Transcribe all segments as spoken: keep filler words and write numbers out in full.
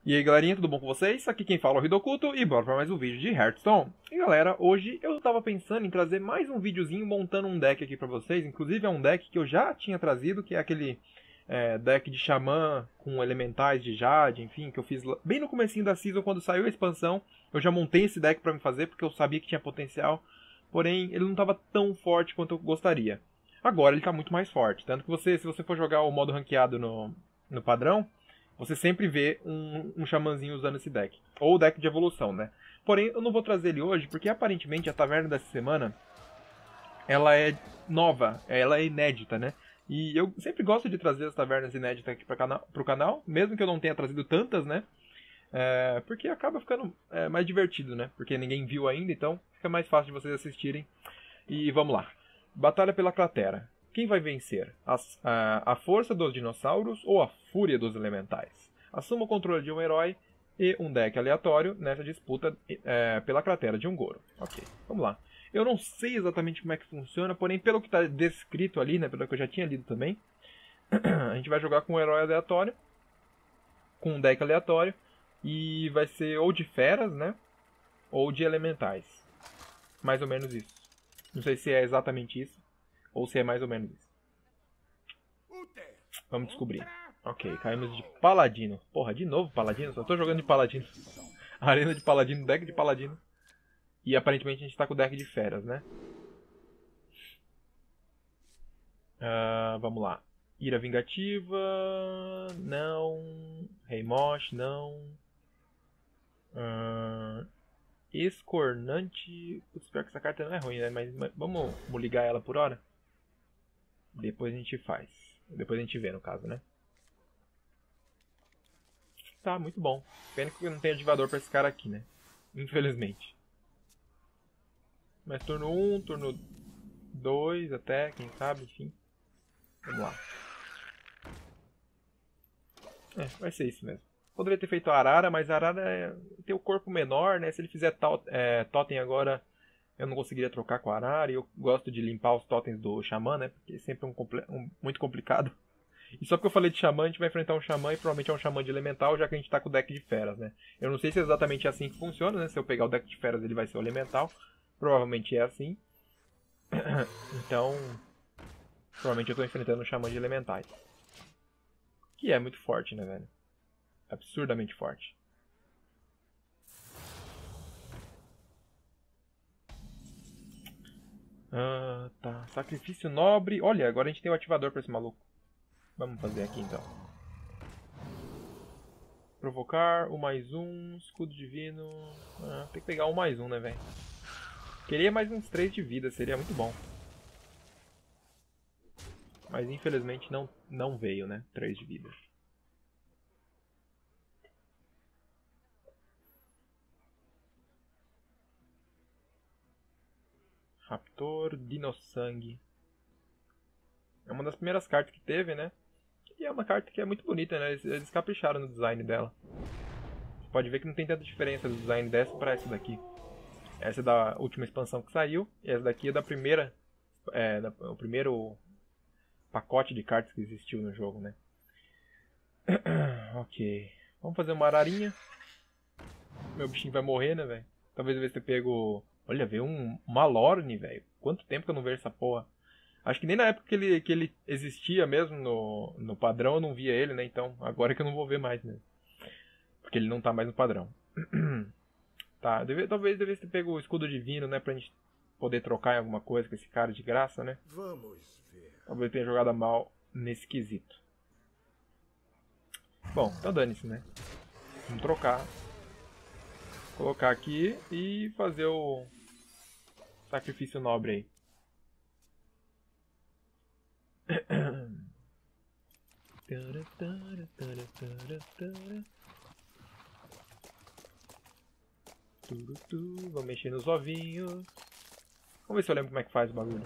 E aí galerinha, tudo bom com vocês? Aqui quem fala é o Hidokuto e bora pra mais um vídeo de Hearthstone. E galera, hoje eu tava pensando em trazer mais um videozinho montando um deck aqui pra vocês. Inclusive é um deck que eu já tinha trazido, que é aquele é, deck de Xamã com elementais de Jade, enfim, que eu fiz bem no comecinho da season quando saiu a expansão. Eu já montei esse deck pra me fazer porque eu sabia que tinha potencial, porém ele não tava tão forte quanto eu gostaria. Agora ele tá muito mais forte, tanto que você, se você for jogar o modo ranqueado no, no padrão, você sempre vê um, um xamãzinho usando esse deck. Ou o deck de evolução, né? Porém, eu não vou trazer ele hoje, porque aparentemente a taverna dessa semana, ela é nova, ela é inédita, né? E eu sempre gosto de trazer as tavernas inéditas aqui para o canal, mesmo que eu não tenha trazido tantas, né? É, porque acaba ficando é, mais divertido, né? Porque ninguém viu ainda, então fica mais fácil de vocês assistirem. E vamos lá. Batalha pela cratera. Quem vai vencer? As, a, a força dos dinossauros ou a fúria dos elementais? Assuma o controle de um herói e um deck aleatório nessa disputa é, pela cratera de Un'Goro. Ok, vamos lá. Eu não sei exatamente como é que funciona, porém pelo que está descrito ali, né, pelo que eu já tinha lido também, a gente vai jogar com um herói aleatório, com um deck aleatório, e vai ser ou de feras, né, ou de elementais. Mais ou menos isso. Não sei se é exatamente isso. Ou se é mais ou menos isso. Vamos descobrir. Ok, caímos de paladino. Porra, de novo paladino? Só tô jogando de paladino. Arena de paladino, deck de paladino. E aparentemente a gente tá com o deck de feras, né? Uh, vamos lá. Ira vingativa. Não. Rei Mosh, não. Uh, escornante. Putz, pior que essa carta não é ruim, né? Mas, mas vamos, vamos ligar ela por hora? Depois a gente faz. Depois a gente vê, no caso, né? Tá, muito bom. Pena que eu não tenho ativador pra esse cara aqui, né? Infelizmente. Mas turno um, turno dois até, quem sabe, enfim. Vamos lá. É, vai ser isso mesmo. Poderia ter feito a Arara, mas a Arara é... tem o corpo menor, né? Se ele fizer to é, totem agora, eu não conseguiria trocar com a Arara. E eu gosto de limpar os totens do Xamã, né? Porque é sempre um, um muito complicado. E só porque eu falei de Xamã, a gente vai enfrentar um Xamã e provavelmente é um Xamã de Elemental, já que a gente tá com o deck de feras, né? Eu não sei se é exatamente assim que funciona, né? Se eu pegar o deck de feras, ele vai ser o Elemental. Provavelmente é assim. Então, provavelmente eu tô enfrentando um Xamã de Elementais. Que é muito forte, né, velho? Absurdamente forte. Ah, tá. Sacrifício nobre. Olha, agora a gente tem o ativador pra esse maluco. Vamos fazer aqui então. Provocar, o mais um, escudo divino. Ah, tem que pegar o mais um, né, velho? Queria mais uns três de vida, seria muito bom. Mas infelizmente não, não veio, né? três de vida. Raptor, Dinossangue. É uma das primeiras cartas que teve, né? E é uma carta que é muito bonita, né? Eles, eles capricharam no design dela. Você pode ver que não tem tanta diferença do design dessa para essa daqui. Essa é da última expansão que saiu. E essa daqui é da primeira... É, da, o primeiro pacote de cartas que existiu no jogo, né? Ok. Vamos fazer uma ararinha. Meu bichinho vai morrer, né, velho? Talvez eu ver se eu pego... Olha, veio um Malorne, velho. Quanto tempo que eu não vejo essa porra. Acho que nem na época que ele, que ele existia mesmo no, no padrão eu não via ele, né? Então agora é que eu não vou ver mais, né? Porque ele não tá mais no padrão. Tá, deve, talvez devesse ter pego o escudo divino, né? Pra gente poder trocar em alguma coisa com esse cara de graça, né? Vamos ver. Talvez tenha jogado mal nesse quesito. Bom, então dane-se, né? Vamos trocar. Colocar aqui e fazer o sacrifício nobre aí. Vou mexer nos ovinhos. Vamos ver se eu lembro como é que faz o bagulho.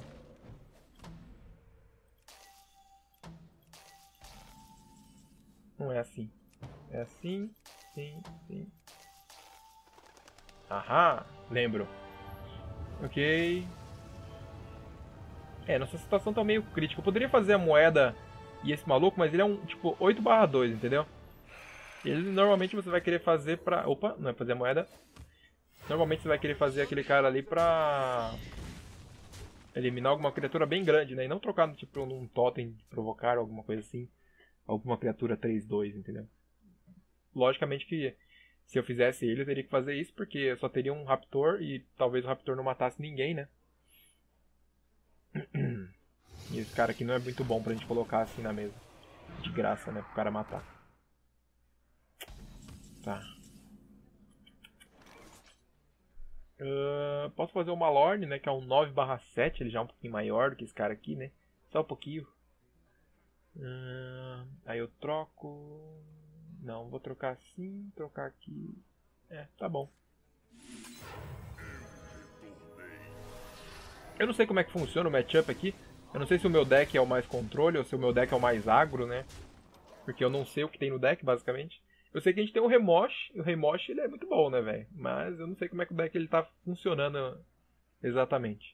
Não é assim. É assim, sim, sim. Aham, lembro. Ok. É, nossa situação tá meio crítica. Eu poderia fazer a moeda e esse maluco, mas ele é um tipo oito barra dois, entendeu? Ele normalmente você vai querer fazer pra... Opa, não é fazer a moeda. Normalmente você vai querer fazer aquele cara ali pra... eliminar alguma criatura bem grande, né? E não trocar tipo num totem de provocar ou alguma coisa assim. Alguma criatura três dois, entendeu? Logicamente que se eu fizesse ele, eu teria que fazer isso, porque eu só teria um Raptor e talvez o Raptor não matasse ninguém, né? E esse cara aqui não é muito bom pra gente colocar assim na mesa. De graça, né? Pro cara matar. Tá. Uh, posso fazer uma Lorne, né? Que é um nove barra sete. Ele já é um pouquinho maior do que esse cara aqui, né? Só um pouquinho. Uh, aí eu troco... Não, vou trocar assim, trocar aqui. É, tá bom. Eu não sei como é que funciona o matchup aqui. Eu não sei se o meu deck é o mais controle ou se o meu deck é o mais agro, né? Porque eu não sei o que tem no deck, basicamente. Eu sei que a gente tem o Remosh, e o Remosh ele é muito bom, né, velho? Mas eu não sei como é que o deck ele tá funcionando exatamente.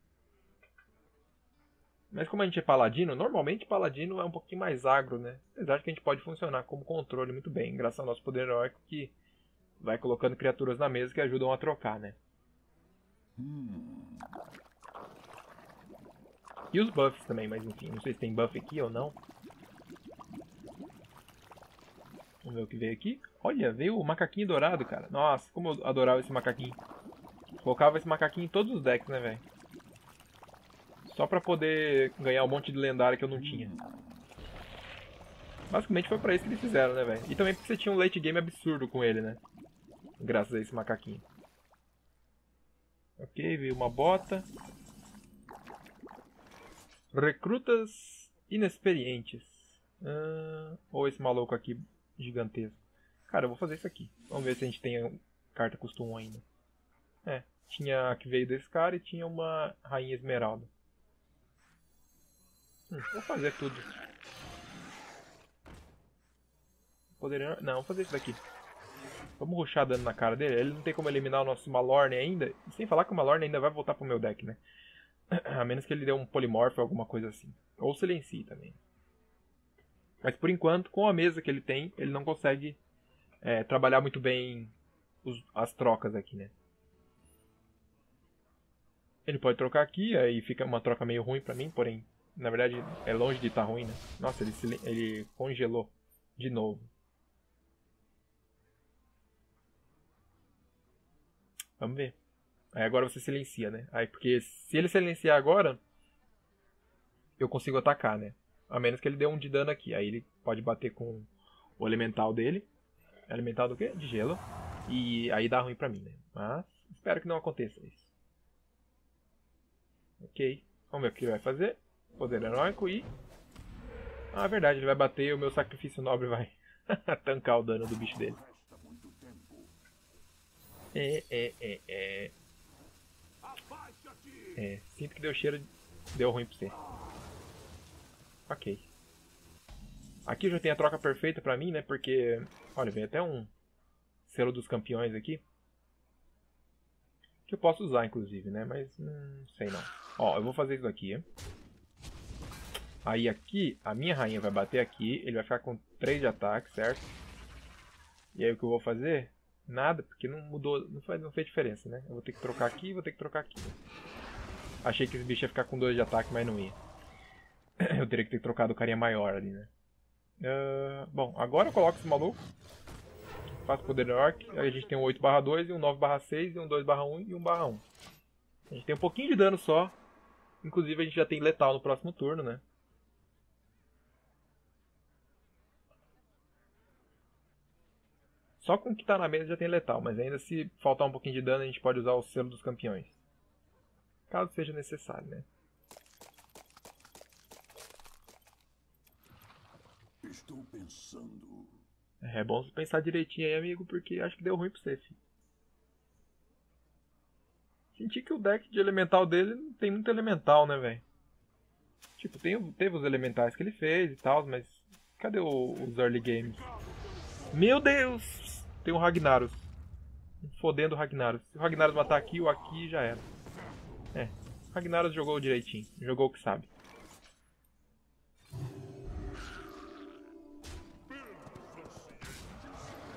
Mas como a gente é paladino, normalmente paladino é um pouquinho mais agro, né? Apesar de que a gente pode funcionar como controle muito bem, graças ao nosso poder heróico que vai colocando criaturas na mesa que ajudam a trocar, né? E os buffs também, mas enfim, não sei se tem buff aqui ou não. Vamos ver o que veio aqui. Olha, veio o macaquinho dourado, cara. Nossa, como eu adorava esse macaquinho. Colocava esse macaquinho em todos os decks, né, velho? Só pra poder ganhar um monte de lendária que eu não tinha. Basicamente foi pra isso que eles fizeram, né, velho? E também porque você tinha um late game absurdo com ele, né? Graças a esse macaquinho. Ok, veio uma bota. Recrutas inexperientes. Ah, ou esse maluco aqui gigantesco. Cara, eu vou fazer isso aqui. Vamos ver se a gente tem carta custo um ainda. É, tinha a que veio desse cara e tinha uma rainha esmeralda. Hum, vou fazer tudo. Poderia... Não, vou fazer isso daqui. Vamos rushar dano na cara dele. Ele não tem como eliminar o nosso Malorne ainda. E sem falar que o Malorne ainda vai voltar pro meu deck, né? A menos que ele dê um Polymorph ou alguma coisa assim. Ou silencie também. Mas por enquanto, com a mesa que ele tem, ele não consegue é, trabalhar muito bem os, as trocas aqui, né? Ele pode trocar aqui, aí fica uma troca meio ruim pra mim, porém, na verdade, é longe de estar ruim, né? Nossa, ele, ele congelou de novo. Vamos ver. Aí agora você silencia, né? Aí, porque se ele silenciar agora, eu consigo atacar, né? A menos que ele dê um de dano aqui. Aí ele pode bater com o elemental dele. Elemental do quê? De gelo. E aí dá ruim pra mim, né? Mas espero que não aconteça isso. Ok. Vamos ver o que ele vai fazer. Poder heróico e... Ah, é verdade. Ele vai bater e o meu sacrifício nobre vai tancar o dano do bicho dele. É, é, é, é... É, sinto que deu cheiro... Deu ruim pra você. Ok. Aqui já tem a troca perfeita pra mim, né? Porque... Olha, vem até um... Selo dos campeões aqui. Que eu posso usar, inclusive, né? Mas não sei não. Ó, eu vou fazer isso aqui. Hein? Aí aqui, a minha rainha vai bater aqui. Ele vai ficar com três de ataque, certo? E aí o que eu vou fazer? Nada, porque não mudou, não fez, não fez diferença, né? Eu vou ter que trocar aqui e vou ter que trocar aqui. Achei que esse bicho ia ficar com dois de ataque, mas não ia. Eu teria que ter trocado o carinha maior ali, né? Uh, bom, agora eu coloco esse maluco. Faço poder orc. Aí a gente tem um oito barra dois, e um nove barra seis, e um dois barra um e um barra um. A gente tem um pouquinho de dano só. Inclusive a gente já tem letal no próximo turno, né? Só com o que tá na mesa já tem letal, mas ainda se faltar um pouquinho de dano a gente pode usar o selo dos campeões. Caso seja necessário, né? Estou pensando. É bom você pensar direitinho aí, amigo, porque acho que deu ruim pra você, filho. Senti que o deck de elemental dele não tem muito elemental, né, velho? Tipo, tem, teve os elementais que ele fez e tal, mas cadê o, os early games? Meu Deus! Tem um Ragnaros. Fodendo o Ragnaros. Se o Ragnaros matar aqui ou aqui, já era. É, o Ragnaros jogou direitinho. Jogou o que sabe.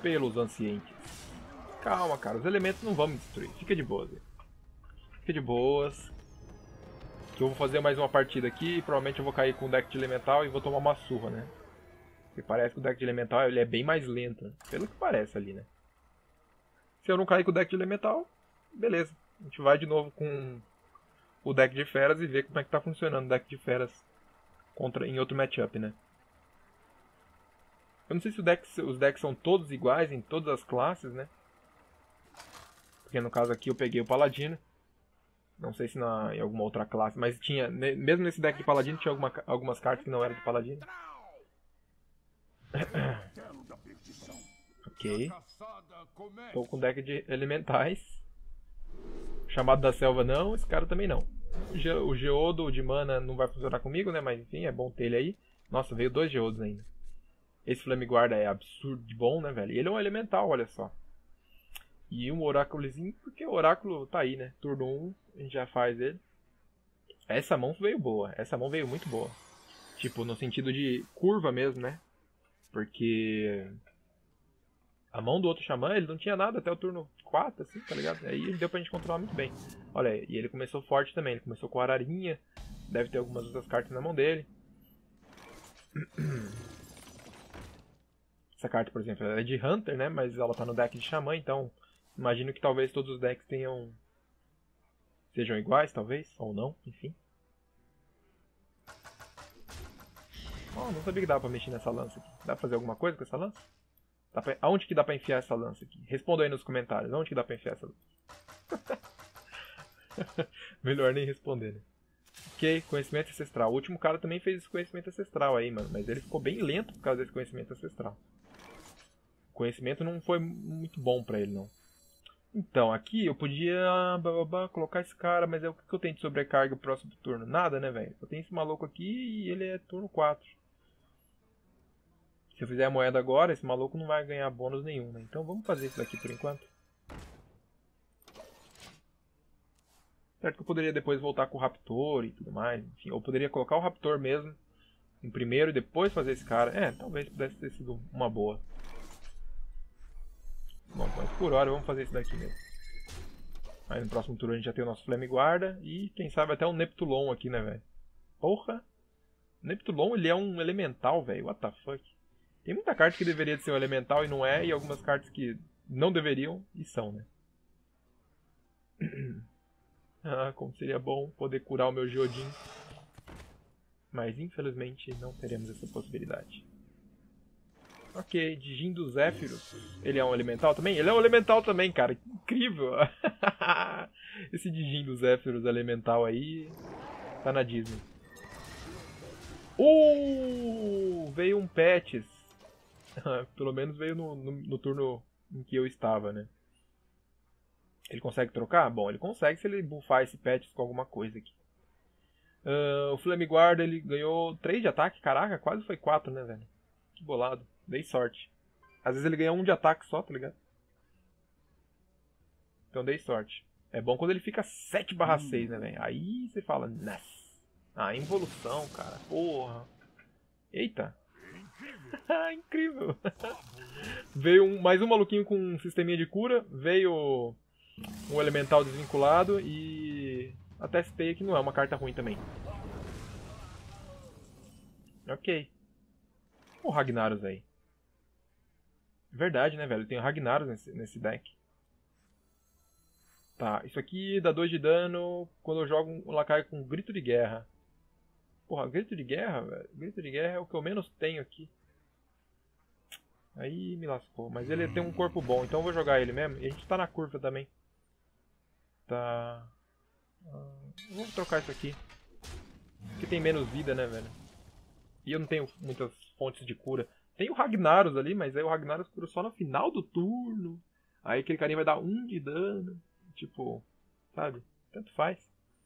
pelos ancientes. Calma, cara, os elementos não vão me destruir. Fica de boas. Fica de boas. Que eu vou fazer mais uma partida aqui e provavelmente eu vou cair com o deck de elemental e vou tomar uma surra, né? Porque parece que o deck de elemental ele é bem mais lento, pelo que parece ali, né? Se eu não cair com o deck de elemental, beleza. A gente vai de novo com o deck de feras e ver como é que tá funcionando o deck de feras contra, em outro matchup, né? Eu não sei se o deck, os decks são todos iguais em todas as classes, né? Porque no caso aqui eu peguei o Paladino. Não sei se na, em alguma outra classe, mas tinha, mesmo nesse deck de Paladino tinha alguma, algumas cartas que não eram de Paladino. Ok. Estou com deck de elementais. Chamado da Selva não, esse cara também não. O Geodo de mana não vai funcionar comigo, né? Mas enfim, é bom ter ele aí. Nossa, veio dois Geodos ainda. Esse Flameguarda é absurdo de bom, né, velho? Ele é um elemental, olha só. E um oráculozinho, porque o oráculo tá aí, né? Turno um, a gente já faz ele. Essa mão veio boa, essa mão veio muito boa. Tipo, no sentido de curva mesmo, né? Porque a mão do outro xamã, ele não tinha nada até o turno quatro, assim, tá ligado? Aí deu pra gente controlar muito bem. Olha aí, e ele começou forte também, ele começou com a ararinha. Deve ter algumas outras cartas na mão dele. Essa carta, por exemplo, ela é de Hunter, né? Mas ela tá no deck de xamã, então imagino que talvez todos os decks tenham... sejam iguais, talvez, ou não, enfim. Oh, não sabia que dava pra mexer nessa lança aqui. Dá pra fazer alguma coisa com essa lança? Dá pra... Aonde que dá pra enfiar essa lança aqui? Responda aí nos comentários, aonde que dá pra enfiar essa lança? Melhor nem responder, né? Ok, conhecimento ancestral. O último cara também fez esse conhecimento ancestral aí, mano. Mas ele ficou bem lento por causa desse conhecimento ancestral. O conhecimento não foi muito bom pra ele, não. Então, aqui eu podia bababá, colocar esse cara, mas é o que eu tenho de sobrecarga pro próximo turno? Nada, né, velho? Eu tenho esse maluco aqui e ele é turno quatro. Se eu fizer a moeda agora, esse maluco não vai ganhar bônus nenhum, né? Então vamos fazer isso daqui por enquanto. Certo que eu poderia depois voltar com o Raptor e tudo mais. Enfim, eu poderia colocar o Raptor mesmo em primeiro e depois fazer esse cara. É, talvez pudesse ter sido uma boa. Bom, mas por hora vamos fazer isso daqui mesmo. Aí no próximo turno a gente já tem o nosso Flameguarda e quem sabe até um Neptulon aqui, né, velho? Porra! O Neptulon, ele é um elemental, velho. What the fuck? Tem muita carta que deveria ser um elemental e não é, e algumas cartas que não deveriam e são, né? Ah, como seria bom poder curar o meu Geodin. Mas infelizmente não teremos essa possibilidade. Ok, Djinn dos Zéfiros. Ele é um elemental também? Ele é um elemental também, cara. Que incrível! Esse Djinn dos Zéfiros elemental aí tá na Disney. Uh! Veio um Pets. Pelo menos veio no, no, no turno em que eu estava, né? Ele consegue trocar? Bom, ele consegue se ele buffar esse Pets com alguma coisa aqui. Uh, o Flameguarda, ele ganhou três de ataque. Caraca, quase foi quatro, né, velho? Que bolado. Dei sorte. Às vezes ele ganha um de ataque só, tá ligado? Então dei sorte. É bom quando ele fica sete barra seis, né, velho? Aí você fala, nossa. Ah, involução, cara. Porra. Eita. Incrível. Veio um, mais um maluquinho com um sisteminha de cura. Veio um elemental desvinculado e a testei que não é uma carta ruim também. Ok. O Ragnaros aí. Verdade, né, velho? Tem o Ragnaros nesse, nesse deck. Tá, isso aqui dá dois de dano quando eu jogo um lacaio com grito de guerra. Porra, grito de guerra, velho? Grito de guerra é o que eu menos tenho aqui. Aí me lascou. Mas ele tem um corpo bom, então eu vou jogar ele mesmo. E a gente tá na curva também. Tá. Uh, vamos trocar isso aqui. Porque tem menos vida, né, velho? E eu não tenho muitas fontes de cura. Tem o Ragnaros ali, mas aí o Ragnaros cura só no final do turno. Aí aquele carinha vai dar um de dano. Tipo, sabe? Tanto faz.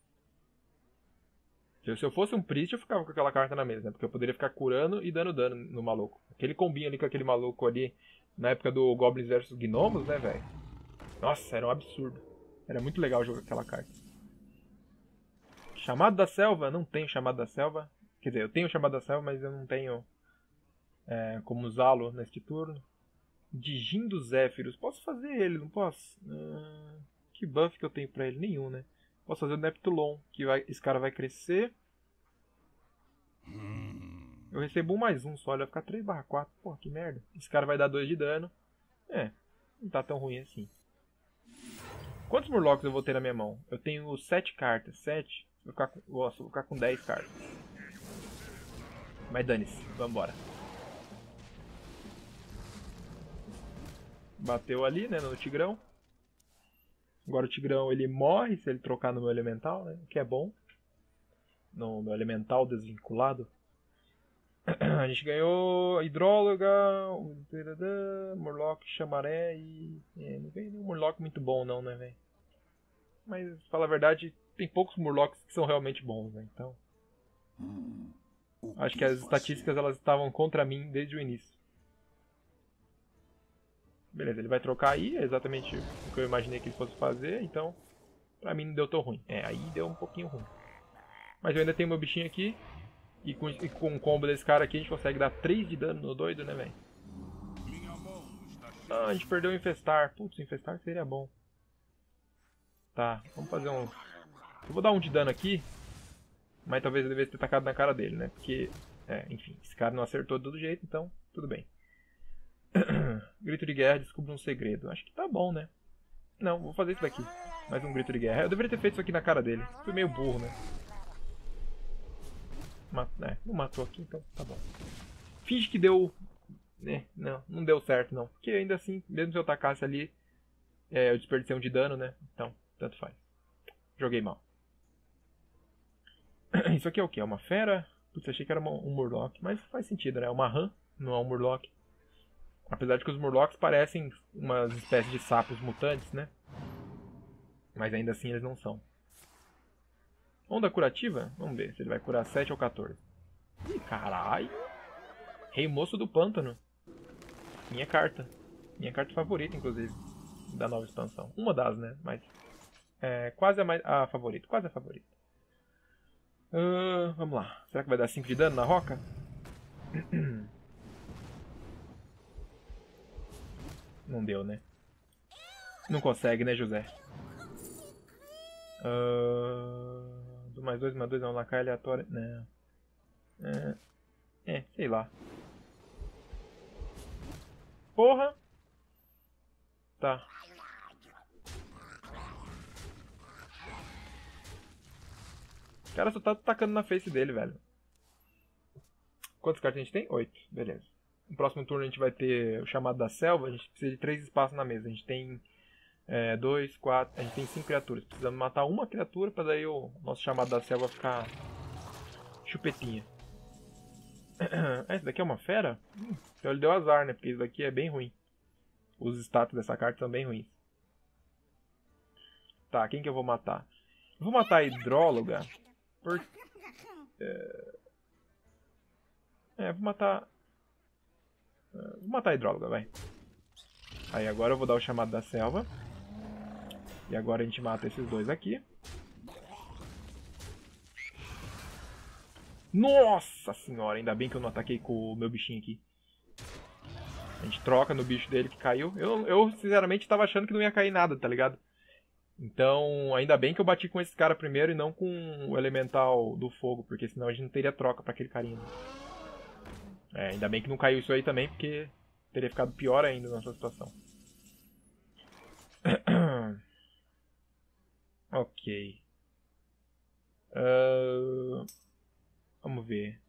Se eu fosse um Priest, eu ficava com aquela carta na mesa, né? Porque eu poderia ficar curando e dando dano no maluco. Aquele combinho ali com aquele maluco ali, na época do Goblins versus Gnomos, né, velho? Nossa, era um absurdo. Era muito legal jogar aquela carta. Chamado da Selva? Não tenho Chamado da Selva. Quer dizer, eu tenho Chamado da Selva, mas eu não tenho é, como usá-lo neste turno. Dijin dos Zéfiros. Posso fazer ele, não posso? Ah, que buff que eu tenho pra ele? Nenhum, né? Posso fazer o Neptulon, que vai, esse cara vai crescer. Eu recebo um mais um só, ele vai ficar três barra quatro. Porra, que merda. Esse cara vai dar dois de dano. É, não tá tão ruim assim. Quantos Murlocs eu vou ter na minha mão? Eu tenho sete cartas. sete? Vou ficar com, nossa, vou ficar com dez cartas. Mas dane-se, vambora. Bateu ali, né, no Tigrão. Agora o Tigrão ele morre se ele trocar no meu elemental, né? O que é bom. No meu elemental desvinculado. A gente ganhou Hidróloga, Murloc, Chamaré e... É, não veio nenhum Murloc muito bom não, né, velho? Mas, pra falar a verdade, tem poucos Murlocs que são realmente bons, né? Então... Hum, acho que as estatísticas elas estavam contra mim desde o início. Beleza, ele vai trocar aí, é exatamente o que eu imaginei que ele fosse fazer, então... Pra mim não deu tão ruim. É, aí deu um pouquinho ruim. Mas eu ainda tenho meu bichinho aqui. E com, e com o combo desse cara aqui a gente consegue dar três de dano no doido, né, velho? Ah, a gente perdeu o Infestar. Putz, o Infestar seria bom. Tá, vamos fazer um... Eu vou dar um de dano aqui. Mas talvez eu devesse ter tacado na cara dele, né? Porque, é, enfim, esse cara não acertou de todo jeito, então tudo bem. Grito de guerra, descubra um segredo. Acho que tá bom, né? Não, vou fazer isso daqui. Mais um grito de guerra. Eu deveria ter feito isso aqui na cara dele. Fui meio burro, né? Mat é, não matou aqui, então tá bom. Finge que deu... É, não, não deu certo não. Porque ainda assim, mesmo se eu tacasse ali, é, eu desperdicei um de dano, né? Então, tanto faz. Joguei mal. Isso aqui é o que? É uma fera? Putz, achei que era uma, um Murloc. Mas faz sentido, né? É uma rã, não é um Murloc. Apesar de que os Murlocs parecem umas espécies de sapos mutantes, né? Mas ainda assim eles não são. Onda curativa? Vamos ver se ele vai curar sete ou quatorze. Ih, caralho! Rei Moço do Pântano. Minha carta. Minha carta favorita, inclusive. Da nova expansão. Uma das, né? Mas... É quase a, mais, a favorita. Quase a favorita. Uh, vamos lá. Será que vai dar cinco de dano na roca? Não deu, né? Não consegue, né, José? Uh... Do mais dois, mais dois é um lacaio aleatório. Não. É, é, sei lá. Porra! Tá. O cara só tá tacando na face dele, velho. Quantas cartas a gente tem? Oito. Beleza. No próximo turno a gente vai ter o chamado da selva. A gente precisa de três espaços na mesa. A gente tem é, dois, quatro... A gente tem cinco criaturas. Precisamos matar uma criatura pra daí o nosso chamado da selva ficar chupetinha. Ah, esse daqui é uma fera? Hum, então ele deu azar, né? Porque isso daqui é bem ruim. Os status dessa carta são bem ruins. Tá, quem que eu vou matar? Eu vou matar a Hidróloga. Por... É... é, vou matar... Vou matar a Hidróloga, vai. Aí agora eu vou dar o chamado da selva. E agora a gente mata esses dois aqui. Nossa senhora, ainda bem que eu não ataquei com o meu bichinho aqui. A gente troca no bicho dele que caiu. Eu, eu sinceramente tava achando que não ia cair nada, tá ligado? Então, ainda bem que eu bati com esse cara primeiro e não com o elemental do fogo, porque senão a gente não teria troca pra aquele carinha. É, ainda bem que não caiu isso aí também, porque teria ficado pior ainda nessa situação. Ok. Uh, vamos ver.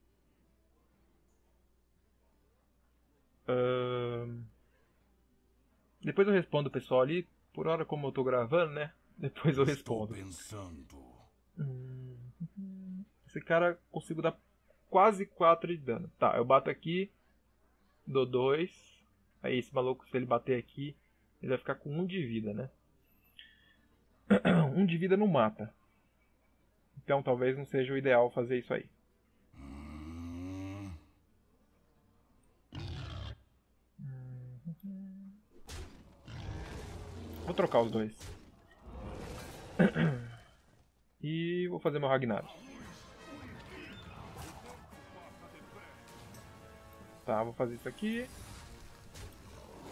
Uh, depois eu respondo o pessoal ali. Por hora, como eu tô gravando, né? Depois eu respondo. Hum, esse cara consigo dar quase quatro de dano. Tá, eu bato aqui. Dou dois. Aí esse maluco, se ele bater aqui, ele vai ficar com um de vida, né? Um de vida não mata. Então talvez não seja o ideal fazer isso aí. Vou trocar os dois. E vou fazer meu Ragnaros. Tá, vou fazer isso aqui.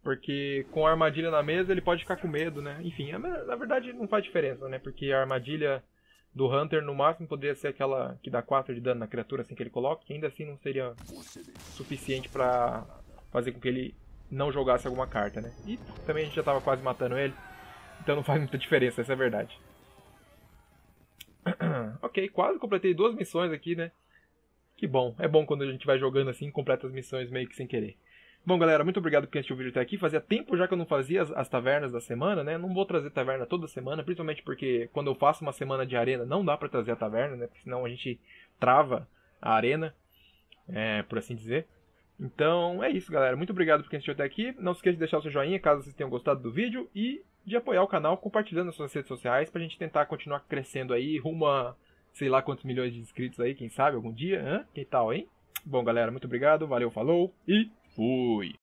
Porque com a armadilha na mesa ele pode ficar com medo, né? Enfim, na verdade não faz diferença, né? Porque a armadilha do Hunter no máximo poderia ser aquela que dá quatro de dano na criatura assim que ele coloca, que ainda assim não seria suficiente pra fazer com que ele não jogasse alguma carta, né? E também a gente já tava quase matando ele, então não faz muita diferença, essa é a verdade. Ok, quase completei duas missões aqui, né? Que bom, é bom quando a gente vai jogando assim, completa as missões meio que sem querer. Bom, galera, muito obrigado por quem assistiu o vídeo até aqui. Fazia tempo já que eu não fazia as, as tavernas da semana, né? Não vou trazer taverna toda semana, principalmente porque quando eu faço uma semana de arena não dá pra trazer a taverna, né? Porque senão a gente trava a arena, é, por assim dizer. Então é isso, galera. Muito obrigado por quem assistiu até aqui. Não se esqueça de deixar o seu joinha caso vocês tenham gostado do vídeo e de apoiar o canal compartilhando nas suas redes sociais pra gente tentar continuar crescendo aí rumo a sei lá quantos milhões de inscritos aí, quem sabe, algum dia, hã? Que tal, hein? Bom, galera, muito obrigado, valeu, falou e fui!